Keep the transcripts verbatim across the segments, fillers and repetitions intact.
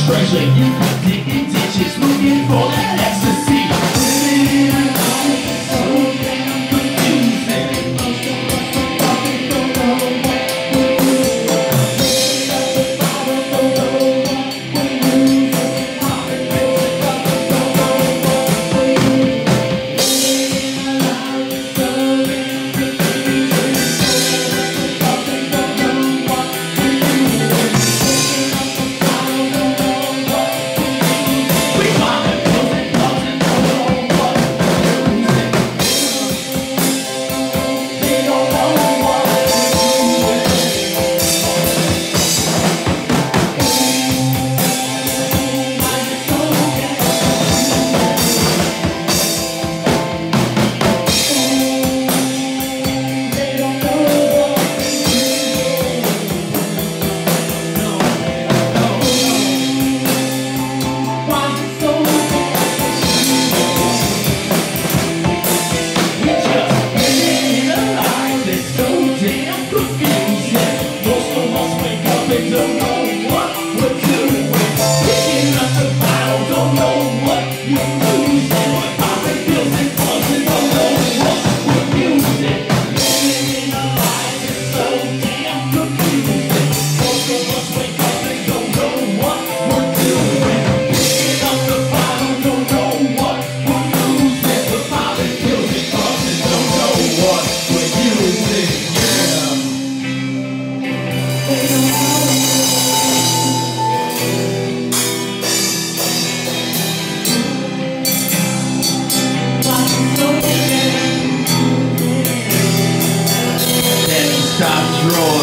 treasure. You can dig in ditches looking for that ecstasy. Living alone is so damn confusing. Most of us don't fucking don't know what we're losing. Living up the bottom, don't know what we're losing. Popping pills and fucking don't know what we're losing. Living alone is so damn confusing. Fucking don't know what we're losing. Living up the bottom, don't know what we're losing. We popping pills and drugs and don't know what we're losing. They don't know what we're losing. Stop drawer.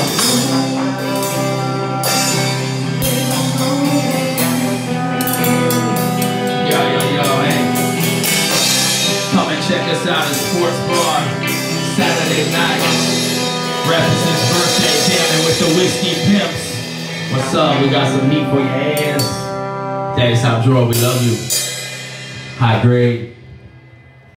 Yo, yo, yo, hey. Come and check us out at Sports Bar Saturday night. Represents birthday jamming with the Whiskey Pimps. What's up? We got some meat for your ass. Daddy Stop Drawer, we love you. High grade.